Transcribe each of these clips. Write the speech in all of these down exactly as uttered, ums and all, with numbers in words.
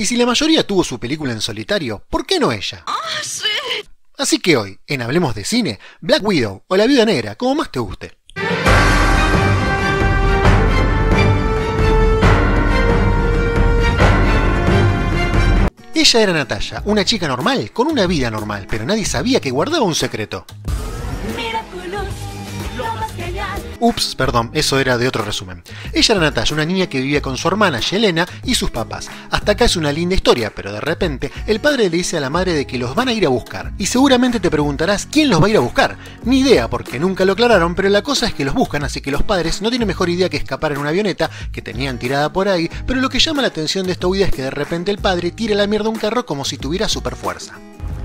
Y si la mayoría tuvo su película en solitario, ¿por qué no ella? ¡Ah, sí! Así que hoy, en Hablemos de Cine, Black Widow o La Viuda Negra, como más te guste. Ella era Natasha, una chica normal, con una vida normal, pero nadie sabía que guardaba un secreto. Ups, perdón, eso era de otro resumen. Ella era Natasha, una niña que vivía con su hermana Yelena y sus papás. Hasta acá es una linda historia, pero de repente el padre le dice a la madre de que los van a ir a buscar. Y seguramente te preguntarás quién los va a ir a buscar. Ni idea, porque nunca lo aclararon, pero la cosa es que los buscan, así que los padres no tienen mejor idea que escapar en una avioneta que tenían tirada por ahí, pero lo que llama la atención de esta huida es que de repente el padre tira la mierda a un carro como si tuviera super fuerza.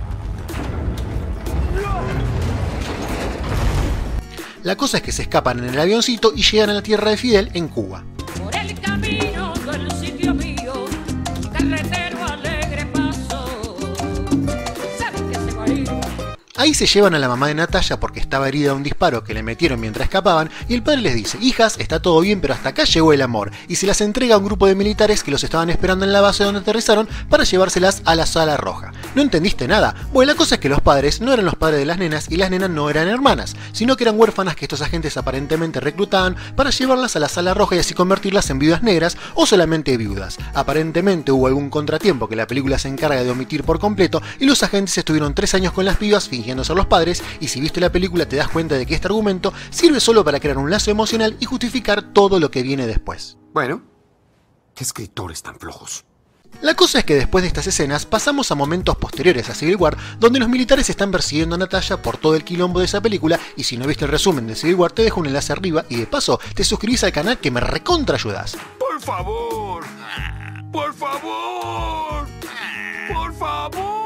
La cosa es que se escapan en el avioncito y llegan a la tierra de Fidel en Cuba. Por el camino del sitio mío, carretero alegre paso. ¿Sabes que se va a ir? Ahí se llevan a la mamá de Natasha porque estaba herida de un disparo que le metieron mientras escapaban y el padre les dice: hijas, está todo bien, pero hasta acá llegó el amor, y se las entrega a un grupo de militares que los estaban esperando en la base donde aterrizaron para llevárselas a la sala roja. ¿No entendiste nada? Bueno, la cosa es que los padres no eran los padres de las nenas y las nenas no eran hermanas, sino que eran huérfanas que estos agentes aparentemente reclutaban para llevarlas a la sala roja y así convertirlas en viudas negras o solamente viudas. Aparentemente hubo algún contratiempo que la película se encarga de omitir por completo y los agentes estuvieron tres años con las pibas fingiendo ser los padres, y si viste la película te das cuenta de que este argumento sirve solo para crear un lazo emocional y justificar todo lo que viene después. Bueno, qué escritores tan flojos. La cosa es que después de estas escenas pasamos a momentos posteriores a Civil War, donde los militares están persiguiendo a Natasha por todo el quilombo de esa película, y si no viste el resumen de Civil War te dejo un enlace arriba y de paso te suscribís al canal que me recontra ayudas. Por favor, por favor, por favor.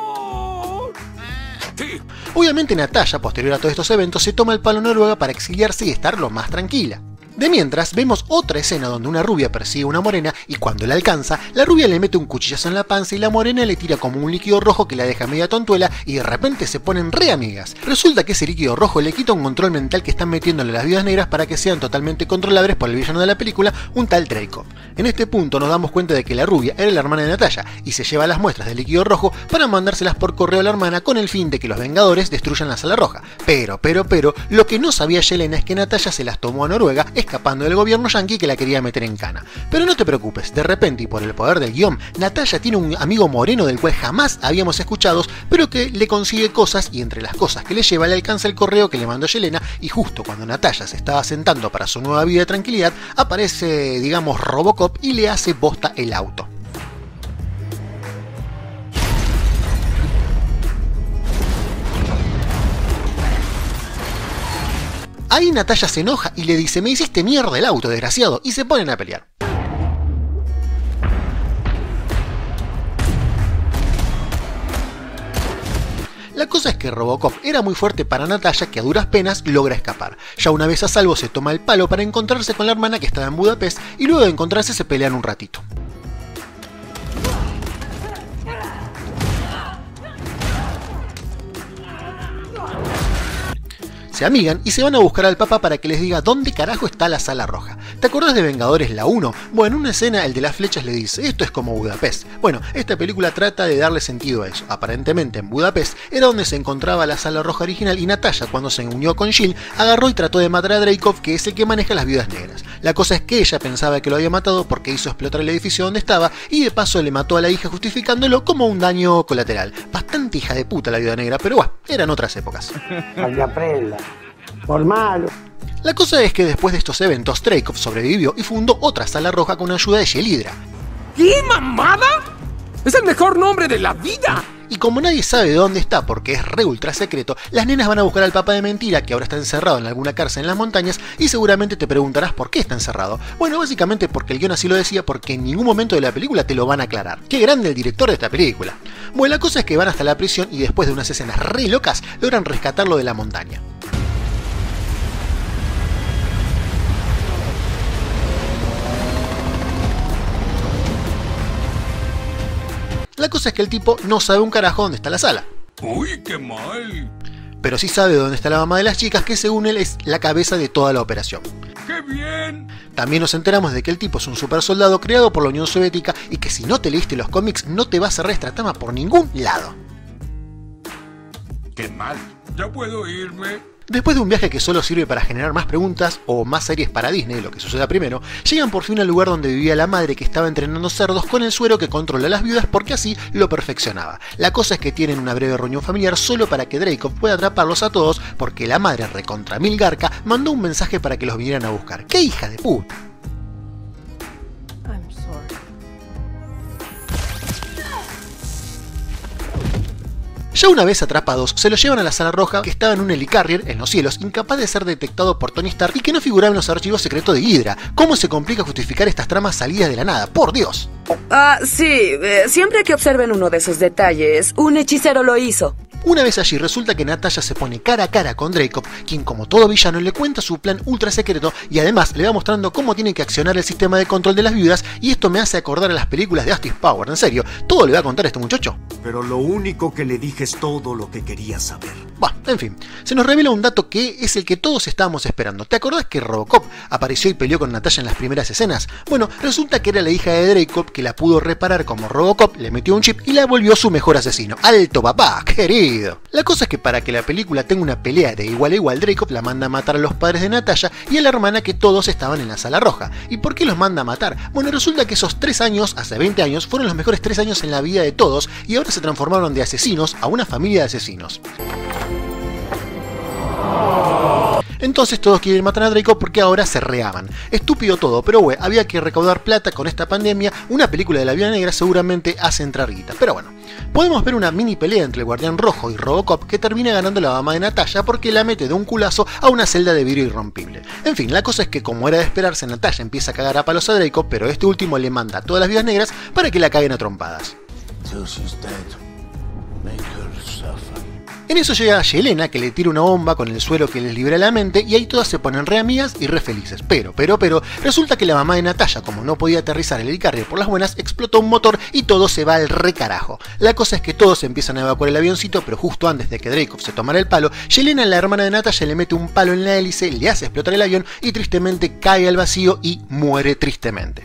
Sí. Obviamente Natasha, posterior a todos estos eventos, se toma el palo a Noruega para exiliarse y estar lo más tranquila. De mientras, vemos otra escena donde una rubia persigue a una morena y cuando la alcanza, la rubia le mete un cuchillazo en la panza y la morena le tira como un líquido rojo que la deja media tontuela y de repente se ponen re amigas. Resulta que ese líquido rojo le quita un control mental que están metiéndole a las viudas negras para que sean totalmente controlables por el villano de la película, un tal Dreykov. En este punto nos damos cuenta de que la rubia era la hermana de Natasha y se lleva las muestras del líquido rojo para mandárselas por correo a la hermana con el fin de que los Vengadores destruyan la sala roja. Pero, pero, pero, lo que no sabía Yelena es que Natasha se las tomó a Noruega escapando del gobierno yanqui que la quería meter en cana. Pero no te preocupes, de repente y por el poder del guión, Natasha tiene un amigo moreno del cual jamás habíamos escuchado, pero que le consigue cosas y entre las cosas que le lleva le alcanza el correo que le mandó Yelena y justo cuando Natasha se estaba sentando para su nueva vida de tranquilidad, aparece, digamos, Robocop y le hace bosta el auto. Ahí Natasha se enoja y le dice: me hiciste mierda el auto, desgraciado, y se ponen a pelear. La cosa es que Robocop era muy fuerte para Natasha, que a duras penas logra escapar. Ya una vez a salvo se toma el palo para encontrarse con la hermana que estaba en Budapest y luego de encontrarse se pelean un ratito. Se amigan y se van a buscar al papá para que les diga dónde carajo está la sala roja. ¿Te acordás de Vengadores la uno? Bueno, en una escena el de las flechas le dice: esto es como Budapest. Bueno, esta película trata de darle sentido a eso. Aparentemente en Budapest era donde se encontraba la sala roja original y Natasha, cuando se unió con Shield, agarró y trató de matar a Dreykov, que es el que maneja las viudas negras. La cosa es que ella pensaba que lo había matado porque hizo explotar el edificio donde estaba y de paso le mató a la hija justificándolo como un daño colateral. Bastante hija de puta la viuda negra, pero bueno, eran otras épocas. Para que aprenda. Por malo. La cosa es que después de estos eventos, Dreykov sobrevivió y fundó otra sala roja con ayuda de Shield. ¿Qué mamada? ¡Es el mejor nombre de la vida! Y como nadie sabe de dónde está porque es re ultra secreto, las nenas van a buscar al papá de mentira que ahora está encerrado en alguna cárcel en las montañas y seguramente te preguntarás por qué está encerrado. Bueno, básicamente porque el guión así lo decía, porque en ningún momento de la película te lo van a aclarar. ¡Qué grande el director de esta película! Bueno, la cosa es que van hasta la prisión y después de unas escenas re locas logran rescatarlo de la montaña. La cosa es que el tipo no sabe un carajo dónde está la sala. ¡Uy, qué mal! pero sí sabe dónde está la mamá de las chicas, que según él es la cabeza de toda la operación. ¡Qué bien! También nos enteramos de que el tipo es un super soldado creado por la Unión Soviética y que si no te leíste los cómics no te va a cerrar esta trama por ningún lado. ¡Qué mal! ¿Ya puedo irme? Después de un viaje que solo sirve para generar más preguntas o más series para Disney, lo que suceda primero, llegan por fin al lugar donde vivía la madre que estaba entrenando cerdos con el suero que controla a las viudas porque así lo perfeccionaba. La cosa es que tienen una breve reunión familiar solo para que Dreykov pueda atraparlos a todos porque la madre recontra Milgarca mandó un mensaje para que los vinieran a buscar. ¡Qué hija de puta! I'm sorry. Ya una vez atrapados, se los llevan a la Sala Roja, que estaba en un helicarrier en los cielos, incapaz de ser detectado por Tony Stark y que no figuraba en los archivos secretos de Hydra. ¿Cómo se complica justificar estas tramas salidas de la nada? ¡Por Dios! Ah, sí, eh, siempre que observen uno de esos detalles, un hechicero lo hizo. Una vez allí resulta que Natasha se pone cara a cara con Dreykov, quien como todo villano le cuenta su plan ultra secreto y además le va mostrando cómo tiene que accionar el sistema de control de las viudas, y esto me hace acordar a las películas de Austin Powers. En serio, ¿todo le va a contar a este muchacho? Pero lo único que le dije es todo lo que quería saber. Bueno, en fin, se nos revela un dato que es el que todos estábamos esperando. ¿Te acordás que Robocop apareció y peleó con Natasha en las primeras escenas? Bueno, resulta que era la hija de Dreykov que la pudo reparar como Robocop, le metió un chip y la volvió su mejor asesino. ¡Alto papá, querido! La cosa es que para que la película tenga una pelea de igual a igual, Dreykov la manda a matar a los padres de Natasha y a la hermana, que todos estaban en la Sala Roja. ¿Y por qué los manda a matar? Bueno, resulta que esos tres años, hace veinte años, fueron los mejores tres años en la vida de todos y ahora se transformaron de asesinos a una familia de asesinos. Entonces todos quieren matar a Dreykov porque ahora se reaman. Estúpido todo, pero güey, había que recaudar plata con esta pandemia. Una película de la Viuda Negra seguramente hace entrar guita. Pero bueno, podemos ver una mini pelea entre el Guardián Rojo y Robocop que termina ganando la mamá de Natasha porque la mete de un culazo a una celda de vidrio irrompible. En fin, la cosa es que como era de esperarse, Natasha empieza a cagar a palos a Dreykov, pero este último le manda a todas las Viudas Negras para que la caguen a trompadas. En eso llega Yelena, que le tira una bomba con el suero que les libera la mente, y ahí todas se ponen re amigas y re felices. Pero, pero, pero, resulta que la mamá de Natasha, como no podía aterrizar el helicarrier por las buenas, explotó un motor y todo se va al re carajo. La cosa es que todos empiezan a evacuar el avioncito, pero justo antes de que Dreykov se tomara el palo, Yelena, la hermana de Natasha, le mete un palo en la hélice, le hace explotar el avión y tristemente cae al vacío y muere tristemente.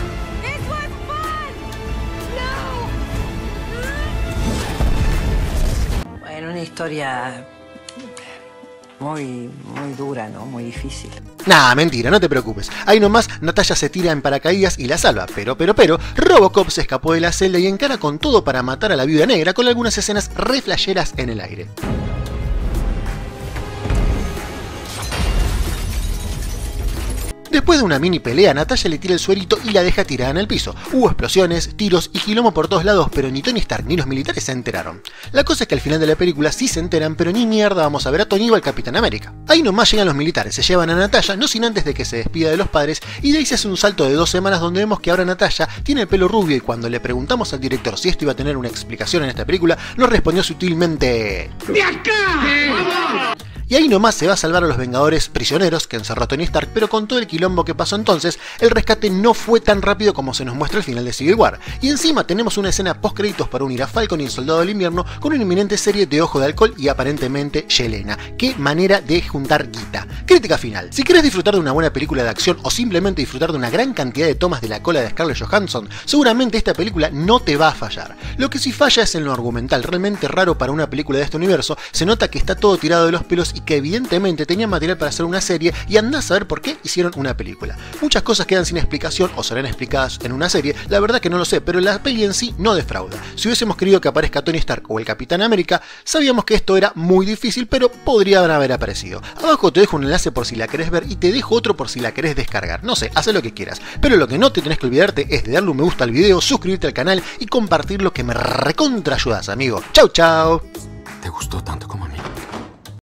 Una historia muy, muy dura, ¿no? Muy difícil. Nah, mentira, no te preocupes. Ahí nomás Natasha se tira en paracaídas y la salva, pero, pero, pero, Robocop se escapó de la celda y encara con todo para matar a la Viuda Negra, con algunas escenas re flasheras en el aire. Después de una mini pelea, Natasha le tira el suerito y la deja tirada en el piso. Hubo explosiones, tiros y quilombo por todos lados, pero ni Tony Stark ni los militares se enteraron. La cosa es que al final de la película sí se enteran, pero ni mierda vamos a ver a Tony o al Capitán América. Ahí nomás llegan los militares, se llevan a Natasha, no sin antes de que se despida de los padres, y de ahí se hace un salto de dos semanas donde vemos que ahora Natasha tiene el pelo rubio, y cuando le preguntamos al director si esto iba a tener una explicación en esta película, nos respondió sutilmente: ¡de acá! Y ahí nomás se va a salvar a los Vengadores prisioneros que encerró Tony Stark, pero con todo el quilombo que pasó entonces, el rescate no fue tan rápido como se nos muestra al final de Civil War. Y encima tenemos una escena post créditos para unir a Falcon y el Soldado del Invierno con una inminente serie de Ojo de Alcohol y aparentemente Yelena. ¡Qué manera de juntar guita! Crítica final: si querés disfrutar de una buena película de acción o simplemente disfrutar de una gran cantidad de tomas de la cola de Scarlett Johansson, seguramente esta película no te va a fallar. Lo que sí falla es en lo argumental, realmente raro para una película de este universo. Se nota que está todo tirado de los pelos y que evidentemente tenían material para hacer una serie, y andá a saber por qué hicieron una película. Muchas cosas quedan sin explicación o serán explicadas en una serie, la verdad que no lo sé, pero la peli en sí no defrauda. Si hubiésemos querido que aparezca Tony Stark o el Capitán América, sabíamos que esto era muy difícil, pero podrían haber aparecido. Abajo te dejo un enlace por si la querés ver y te dejo otro por si la querés descargar. No sé, haz lo que quieras, pero lo que no te tenés que olvidarte es de darle un me gusta al video, suscribirte al canal y compartirlo, que me recontra ayudas, amigo. Chau chau. ¿Te gustó tanto como a mí?